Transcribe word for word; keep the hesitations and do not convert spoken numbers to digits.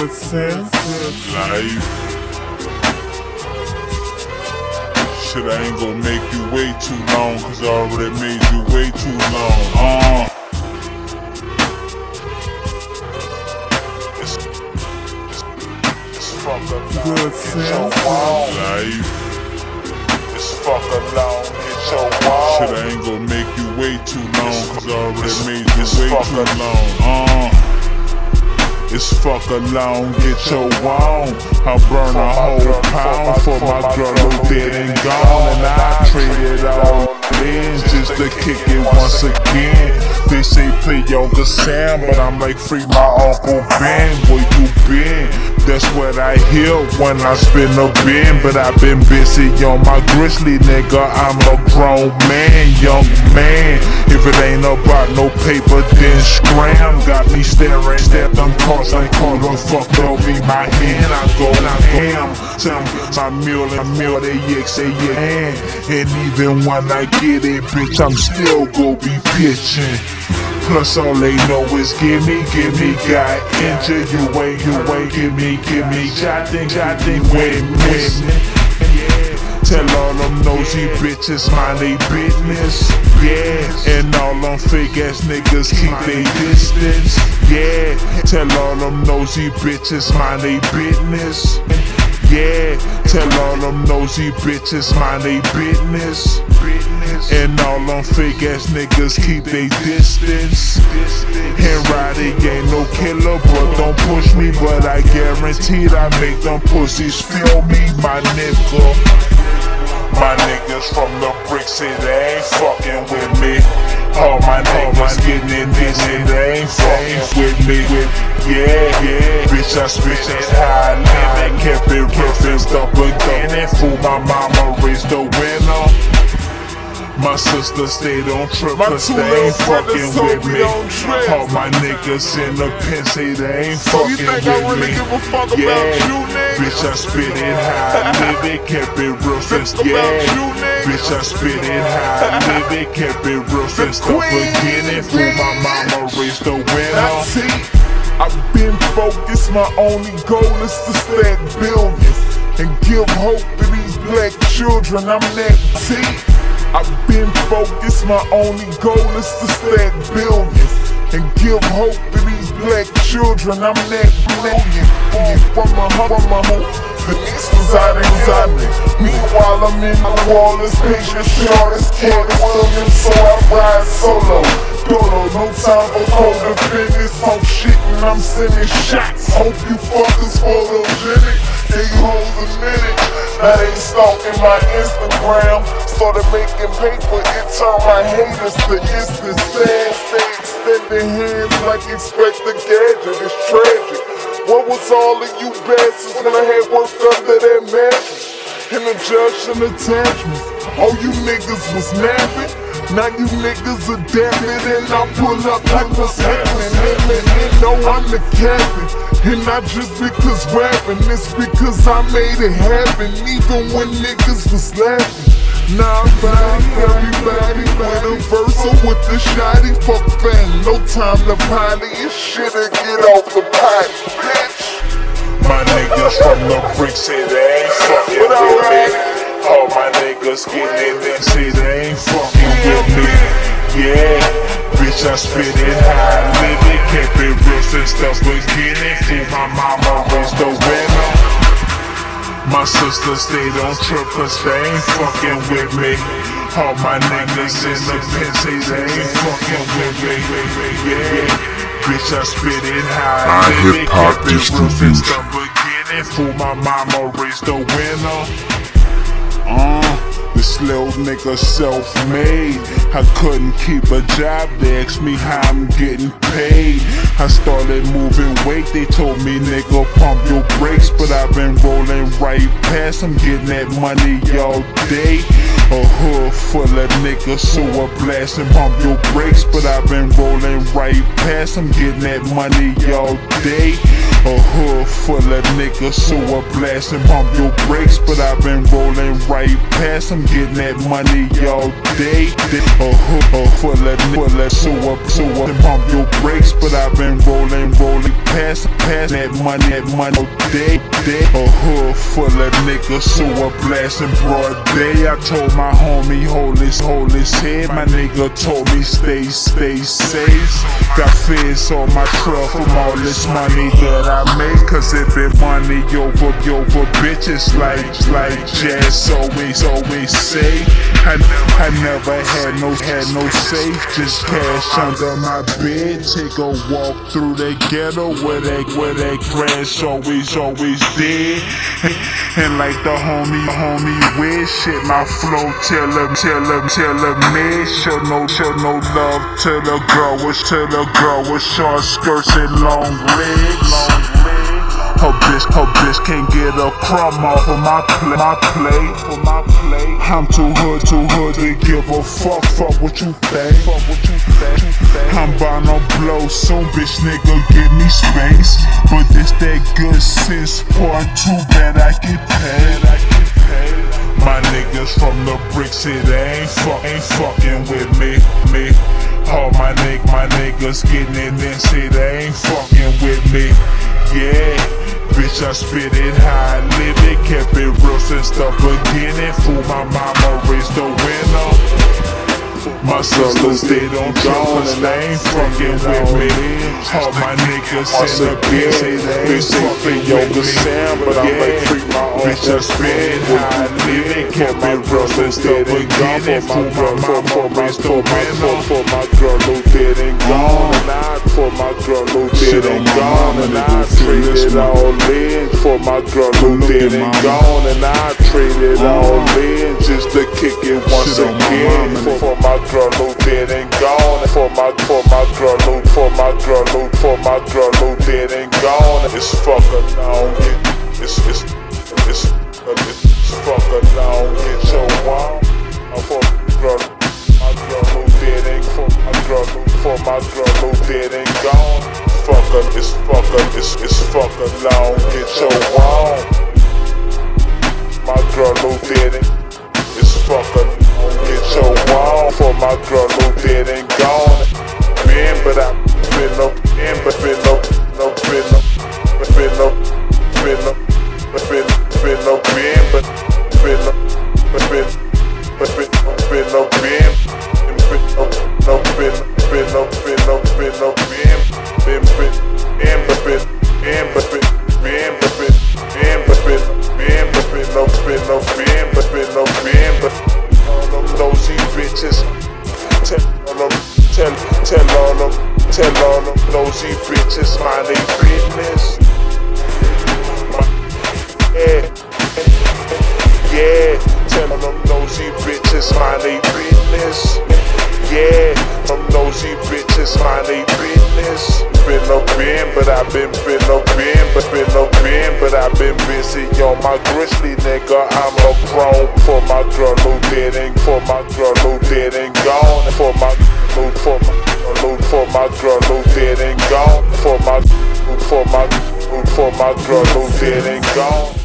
good sense. Life. Shit, I ain't gonna make you wait too long, cause I already made you wait too long. Uh. It's, it's, it's fucking good sense. Life. It's fucking long, get your wall. Shit, I ain't gonna make you wait too long, cause I already made you wait too long. Uh. It's fucking long, get your wall. I burn a whole pound for my girl who dead and gone, and I traded all in just to kick it once again. They say play Yoga Sam, but I'm like free my Uncle Ben. Where you been? That's what I hear when I spin a bin. But I've been busy on my grizzly, nigga. I'm a grown man, young man. If it ain't about no paper, then scram. Got me staring, staring them cars like call the fuck over my hand. I go and I ham. Tell my mule and mule, they yick, say yeah. And, and even when I get it, bitch, I'm still gon' be pitching. Plus all they know is gimme, gimme, got injured, you ain't, you ain't, gimme, gimme, jotting, jotting, win, win. Tell all them nosy bitches mind they business, yeah. And all them fake ass niggas keep they distance, yeah. Tell all them nosy bitches mind they business, yeah. Tell all them nosy bitches mind they business, and all them fake ass niggas keep they distance. And Roddy ain't no killer, but don't push me. But I guaranteed I make them pussies feel me, my nigga. My niggas from the bricks say they ain't fucking with me. All my niggas getting in this and they ain't fucking with me. Yeah, yeah, bitch, I spit it high, live and kept it real and stuff again. And fool my mama raised the winner. My sister stayed on trip, cause they ain't fucking with me. All my niggas in the pen say they ain't fucking with me. Yeah, bitch, I spit it high, live it, kept it real since, yeah. Bitch, I spit it high, live it, kept it real since the beginning. Fool my mama raised the winner. I've been focused, my only goal is to stack billions and give hope to these black children. I'm that T. I've been focused, my only goal is to stack billions and give hope to these black children. I'm that million. From my home, from my home, the east was out and out. Meanwhile, I'm in the wall, this patient shortest can't swim, so I ride solo. Dolo, no time for co-defendants, talk shit and I'm sending shots. Hope you fuckers photogenic, and you hold a minute. Now they stalking my Instagram, started making paper, it turned my haters to instant sad. Stay extending hands like Inspector Gadget, it's tragic. What was all of you bastards when I had worked under that mattress? And the judge and attachments, all you niggas was napping. Now you niggas adapted and I pull up like what's happening. And, and, and know I'm the captain. And not just because rapping, it's because I made it happen, even when niggas was laughing. Now everybody, everybody, when I'm versal with the shotty, fuck fame, no time to potty, it's shit to get off the pot, bitch. My niggas from the bricks say they ain't fucking with me. All my niggas getting in and say they ain't fucking with me. Yeah, bitch, I spit it high, live it, kept it real since the beginning. Fool my mama raised the winner. My sister stayed on trip cause they ain't fucking with me. All my niggas in the pen say they ain't fucking with me. Yeah, bitch, I spit it high, live it, kept it real since the beginning. Fool my mama raised the winner. Uh, this little nigga self-made. I couldn't keep a job, they asked me how I'm getting paid. I started moving weight, they told me nigga pump your brakes. But I've been rolling right past, I'm getting that money all day. A hood full of niggas, so I blast and pump your brakes. But I've been rolling right past, I'm getting that money all day. A hood full of niggas, so I blast and pump your brakes. But I've been rolling right past them, getting that money all day. A hood a full of niggas, so I so I pump your brakes. But I've been rolling, rolling past, past that money, that money all day. A hood full of niggas, so I blast in broad day. I told my homie, hold his, hold his head. My nigga told me, stay, stay safe. Got feds on my trail from all this money that I make. Cause it been money over, over bitches like, like Jazz always, always say. I, I never had no, had no safe, just cash under my bed. Take a walk through the ghetto where that, where that grass always, always dead. And like the homie, homie with shit, my flow tell him, tell him, tell him me. Show no, show no love to the girl with, to the girl with short skirts and long legs. Long legs. Her bitch, her bitch can't get a crumb off of my plate, my plate, for my plate. I'm too hood, too hood to give a fuck, fuck what you think, fuck what you think. I'm bound to blow soon, bitch nigga, give me space. But this that good sense part, too bad I get paid. My niggas from the bricks, it ain't fuck, ain't fucking with me, me. All my nigg, my niggas getting in and say they ain't fucking with me. Yeah, bitch, I spit it how I live it. Kept it real since the beginning. Fool my mama, raised the winner. My sisters, they don't gone and they ain't fucking with me. All my niggas in the biz, say they ain't fucking with me. But I'm like free my own. Bitch, I spit it how I live it. Kept it real since the beginning. Fool my mama, raised the winner. For my girl who dead and gone, and I for my girl who dead and gone, and I traded all in for my girl who dead and gone, and I traded all in just to kick it once again for, for my girl who dead and gone, for my for my girl who for my girl who for my girl who dead and gone. It's fucking long, it's it's it's it's fucking long. Get your wild for girl, my girl who dead and for my girl who for my girl who dead and gone. Fucking it's fucking it's it's fucking long. Get your wild, my girl who dead and it's fucking long. Get your wild for my girl who dead and gone. Been but I been up, been but been up, no been up, been up, been up, been been up, been but been up, been but been been up, been been up, no been been up, been up, been up, been been been been but been been but been been but been been but been been but been up, been up, been but been up, been but all them nosy bitches. Tell all them, tell, tell all them, tell all them nosy bitches mind they business. Yeah, yeah, tell all them nosy bitches mind they business. Yeah, them nosy bitches mind they business. Been up in, but I been been up in, but been up in, but I been busy on my grizzly nigga. I'm a grown for my girl who dead and for my girl who dead and gone. For my loot for my loot for my girl who dead and gone. For my for my for my girl who dead and gone.